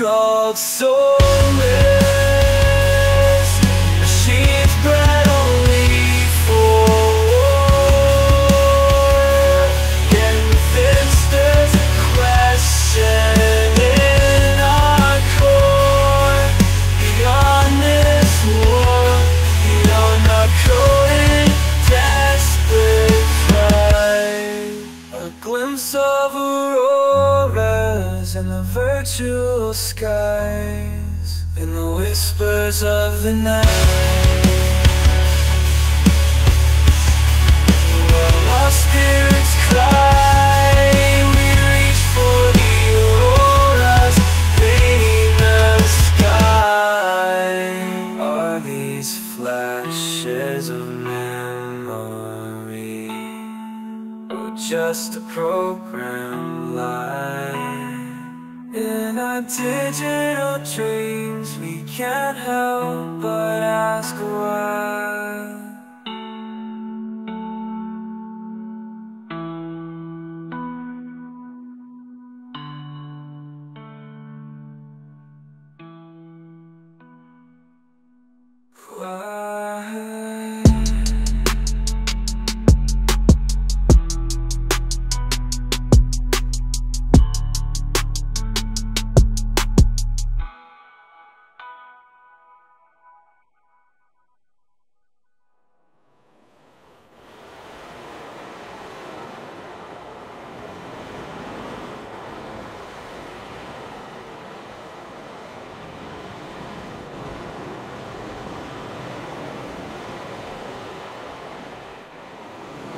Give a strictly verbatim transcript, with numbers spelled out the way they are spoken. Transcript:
called soulless, machines bred only for war. Convinced there's a question in our core, beyond this war, beyond our coding, desperate fight. A glimpse of auroras in the virtual skies, in the whispers of the night. While our spirits cry, we reach for the auroras painting the sky. Are these flashes of memory, or just a program lie? In our digital dreams, we can't help but ask why.